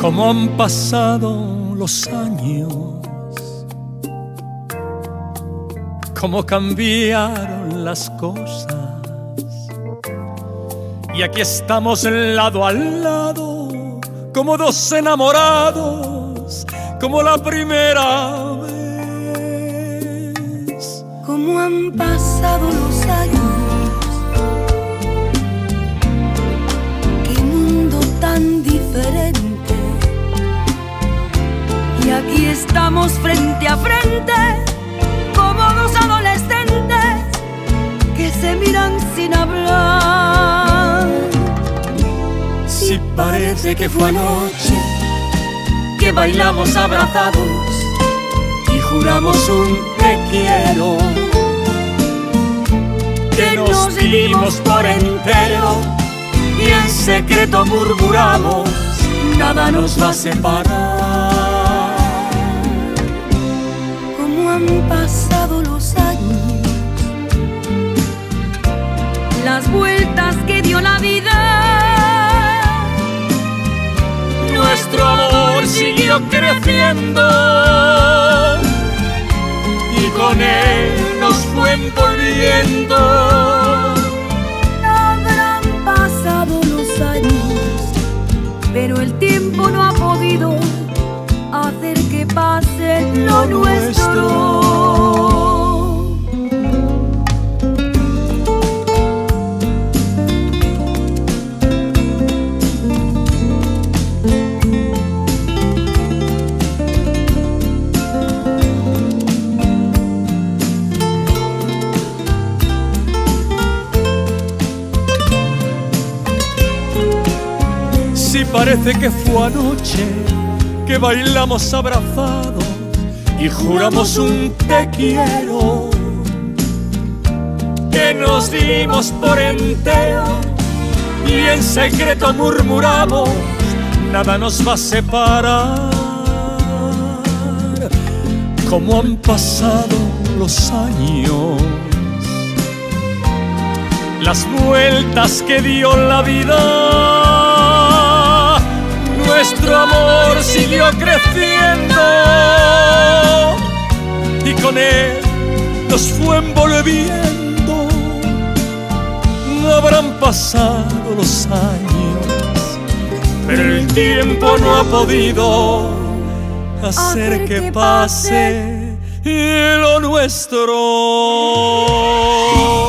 Cómo han pasado los años, cómo cambiaron las cosas, y aquí estamos lado a lado, como dos enamorados, como la primera vez. Cómo han pasado los años, qué mundo tan diferente. Y aquí estamos frente a frente, como dos adolescentes que se miran sin hablar. Si parece que fue anoche que bailamos abrazados y juramos un te quiero, que nos dimos por entero y en secreto murmuramos, nada nos va a separar. Han pasado los años, las vueltas que dio la vida. Nuestro amor siguió creciendo y con él nos fue envolviendo. Habrán pasado los años, pero el tiempo no ha podido hacer que pase lo nuestro. Si parece que fue anoche que bailamos abrazados y juramos un te quiero, que nos dimos por entero y en secreto murmuramos, nada nos va a separar. Cómo han pasado los años, las vueltas que dio la vida. Nuestro amor siguió creciendo y con él nos fue envolviendo. No habrán pasado los años, pero el tiempo no ha podido hacer que pase lo nuestro.